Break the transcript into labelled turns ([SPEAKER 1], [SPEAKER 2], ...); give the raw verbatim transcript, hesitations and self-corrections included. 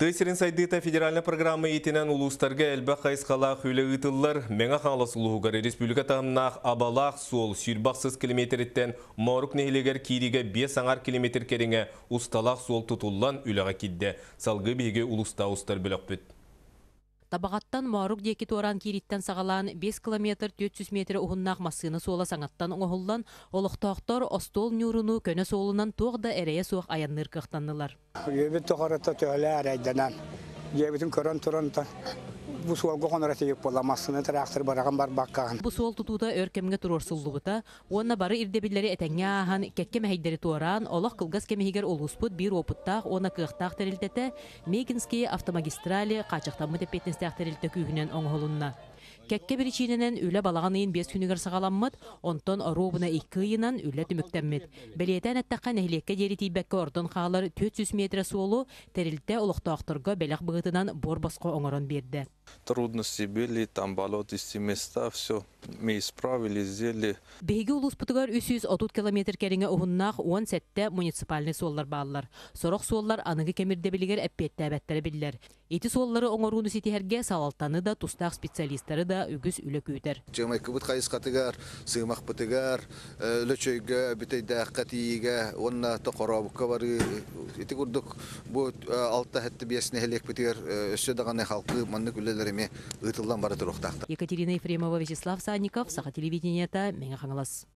[SPEAKER 1] Тысерин сайдыта федеральная программа етенен улустарга әлбі қайсқалақ үйлі ұтылыр. Меңа қаңлас ұлығығары республика тағымнақ абалақ сол сүйірбақсыз километреттен морук нехілегер кириге бес аңар километр кереңе ұсталақ сол тұтылан үліға кидді. Салғы бейге улуста ұстар білік бүт.
[SPEAKER 2] Табағаттан Марук деки туаран кириттен сағалан бес километр төрт жүз метр ұғыннақ масыны сола саңаттан оңғылдан олықтақтар остол нүріну көне солынан тоғда әрейе соқ аянныр қықтанылар.
[SPEAKER 3] Ебет тоқарата төлі әрейденен. Ебетін көрін тұрын bu sual qoğonara teyip bolamazsın, traktör barağın бар баққаған.
[SPEAKER 2] Bu sual tutuda örkemge turorsulluğuta, ona barı irdebilleri etenge ahan kekke mehidderi tuaran, olaq kılgaz kemehiger olusput bir oputtaq, ona kıqtaq teriltete, Meginski avtomagistrali qaçaqtamı tepetnistaq terilte kühünen oңholunna. Kekke bir içinenen üle balağanayın beş günüger sağalanmıd, onton robuna ikiyinen üle tümüktenmid. Beliyeten ettaqqa nehliyekke deri tiybekke ordon xağlar төрт жүз metre suolu terilte oluqtaqtırga belaq bığıtınan bor basqa oңoron berdi.
[SPEAKER 4] Трудности были, там болотистые места, все мы исправили, сделали.
[SPEAKER 2] Беги улуспутугар үч жүз отуз километр кереңе уһуннах он сетте муниципальный соллар баалар. Сорох соллар аныгы кемирде билигер эппетте беттер биллер. Эти соллары оңоруну ситиһерге салалтаны да тустак специалисттары да үгүс үлөкүтер.
[SPEAKER 5] Жамай кыбыт кайыскатыгар, сыймак бытыгар, лөчөйгө, бүтөйдө катыйга, онна токоробукка бары. Эти курдук бу алта хетте бесне хелек битер, өсө даганы халкы манны күллелереме ытылдан бары туруктакта.
[SPEAKER 2] Екатерина Ефремова, Вячеслав Санников, Саха телевидениета, Мега Хангалас.